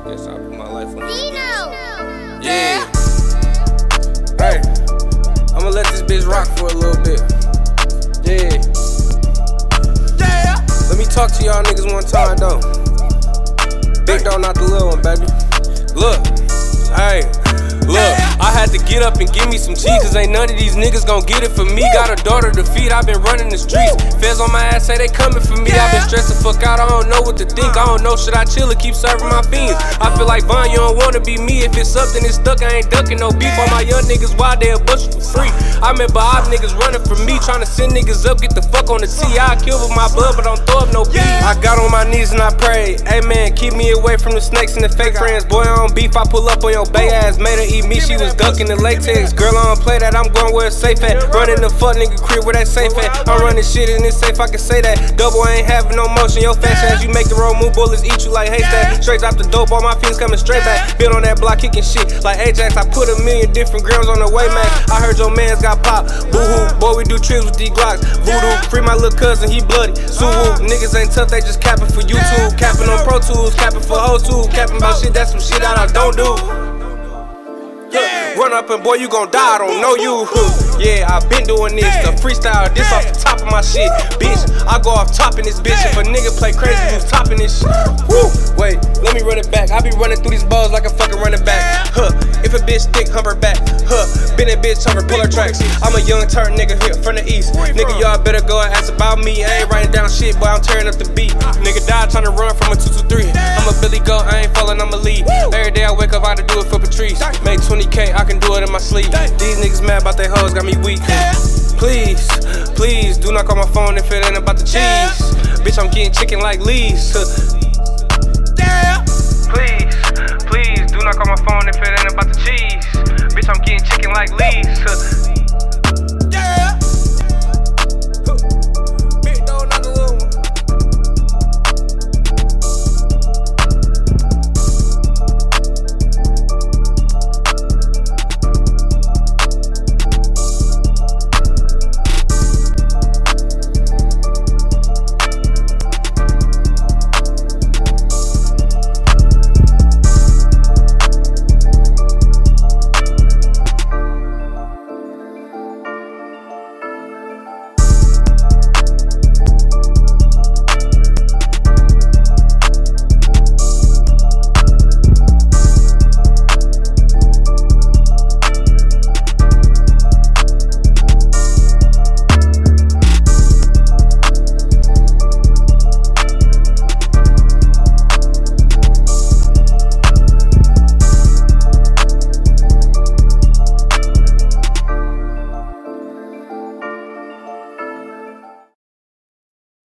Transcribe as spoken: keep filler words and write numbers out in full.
Guess I put my life on it. Yeah. Hey, I'ma let this bitch rock for a little bit. Yeah. Yeah. Let me talk to y'all niggas one time though. Big dog, not the little one, baby. Look, hey. Look, I had to get up and give me some cheese, cause ain't none of these niggas gon' get it for me. Got a daughter to feed, I been running the streets. Feds on my ass say they coming for me. I been stressed the fuck out, I don't know what to think. I don't know, should I chill or keep serving my fiends? I feel like Vaughn, you don't wanna be me. If it's something that's stuck, I ain't ducking no beef. All my young niggas wild, they'll bust you for free. I remember op niggas running from me, trying to send niggas up, get the fuck on the T. I kill with my blood, but don't throw up no beef. I got on my knees and I prayed, amen, keep me away from the snakes and the fake friends. Boy, I don't beef, I pull up on your bay ass, made her eat me, she was ducking the latex. Girl, I don't play that, I'm going where it's safe at. Running the fuck nigga crib where that safe at. I'm running shit and it's safe, I can say that. Double, I ain't having no motion, your fast ass, you make the road move, bullets eat you like haystack. Straight drop the dope, all my fiends coming straight back. Been on that block kicking shit like Ajax, I put a million different grams on the way, man. I heard your mans got popped, boo-hoo, boy, we do trips with these Glocks. Voodoo, free my little cousin, he bloody. Suwoo, niggas ain't tough, they just capping for YouTube. Capping on Pro Tools, capping for O two. Capping about shit, that's some shit that I don't do. Yeah. Run up and boy, you gon' die, I don't know you. Yeah, I been doing this, the freestyle, this off the top of my shit. Bitch, I go off topping this bitch. If a nigga play crazy, who's topping this shit? Woo! Wait, let me run it back. I be running through these balls like a fucking running back. Huh, if a bitch thick, hump her back. Huh, been that bitch over, pull her tracks. I'm a young turn nigga here from the east. Nigga, y'all better go and ask about me. I ain't writing down shit, but I'm tearing up the beat. Nigga died trying to run from a two two three. I'm a Billy Goat, I ain't falling, I'm a lead. Every day I wake up, I had to do it for Patrice. Make twenty K, I can do it in my sleep. These niggas mad about their hoes, got me weak. Please, please, do not call my phone if it ain't about the cheese. Bitch, I'm getting chicken like Lee's. Please, please, do not call my phone if it ain't about the cheese. Bitch, I'm getting chicken like Lee's.